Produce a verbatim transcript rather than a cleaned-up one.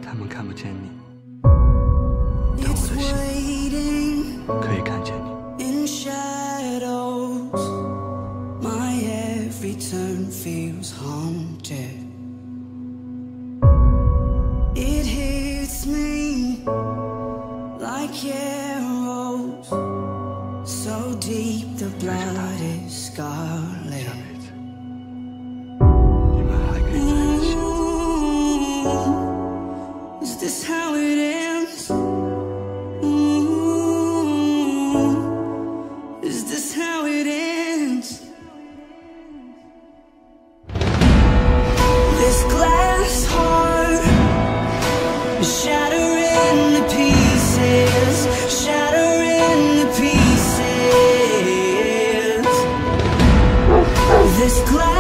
他们看不见你，但我的心可以看见你。 Every turn feels haunted. It hits me like arrows, so deep the blood is scarlet. Mm, is this how it ends? Mm, is this how it ends? This glass heart shattering to pieces, shattering to pieces. This glass